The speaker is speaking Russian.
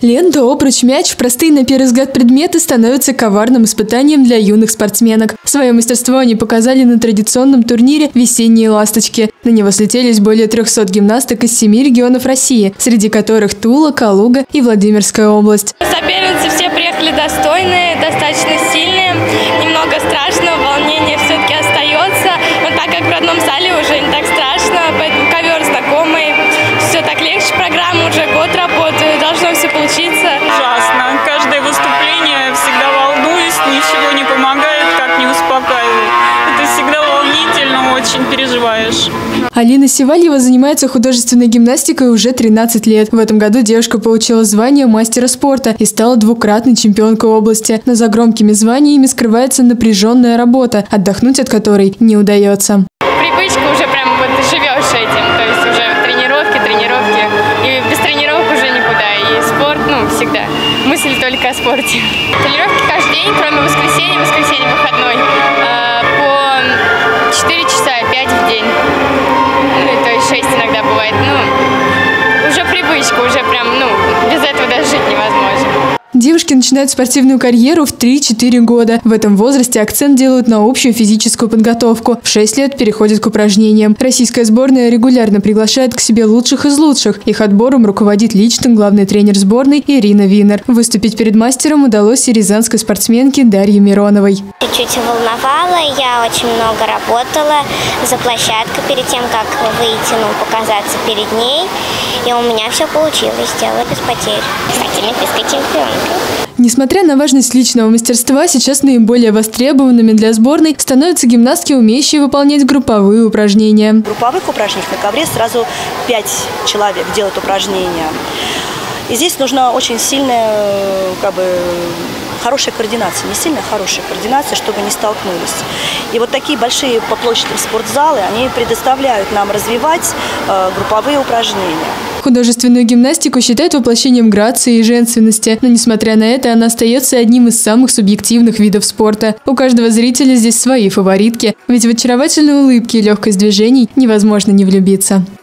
Лента, обруч, мяч – простые на первый взгляд предметы становятся коварным испытанием для юных спортсменок. Свое мастерство они показали на традиционном турнире «Весенние ласточки». На него слетелись более 300 гимнасток из 7 регионов России, среди которых Тула, Калуга и Владимирская область. Соперницы все приехали достойные, достаточно сильные. Немного страшно, волнение все-таки остается. Но так как в родном зале уже не так страшно, поэтому ковер знакомый. Все так легче, программа уже год работаю, должно все получиться. Ужасно. Каждое выступление всегда волнуюсь, ничего не помогает, как не успокаивает. Это всегда волнительно, очень переживаешь. Алина Севальева занимается художественной гимнастикой уже 13 лет. В этом году девушка получила звание мастера спорта и стала двукратной чемпионкой области. Но за громкими званиями скрывается напряженная работа, отдохнуть от которой не удается. Привычка уже прям вот живешь этим, то есть уже тренировки. И без тренировок уже никуда. И спорт, всегда. Мысль только о спорте. Тренировки каждый день, кроме воскресенья выходной. По 4 часа, 5 в день. То есть 6 иногда бывает. Уже привычка, уже прям, без этого даже жить невозможно. Девушки начинают спортивную карьеру в 3-4 года. В этом возрасте акцент делают на общую физическую подготовку. В 6 лет переходят к упражнениям. Российская сборная регулярно приглашает к себе лучших из лучших. Их отбором руководит лично главный тренер сборной Ирина Винер. Выступить перед мастером удалось и рязанской спортсменке Дарье Мироновой. Чуть-чуть волновала, я очень много работала за площадкой перед тем, как выйти, показаться перед ней. И у меня все получилось, сделала без потерь. Кстати, олимпийская чемпионка. Несмотря на важность личного мастерства, сейчас наиболее востребованными для сборной становятся гимнастки, умеющие выполнять групповые упражнения. В групповых упражнениях на ковре сразу 5 человек делают упражнения. И здесь нужна очень сильная, хорошая координация, не сильно хорошая координация, чтобы не столкнулись. И вот такие большие по площади спортзалы, они предоставляют нам развивать групповые упражнения. Художественную гимнастику считают воплощением грации и женственности, но несмотря на это, она остается одним из самых субъективных видов спорта. У каждого зрителя здесь свои фаворитки, ведь в очаровательной улыбке и легкость движений невозможно не влюбиться.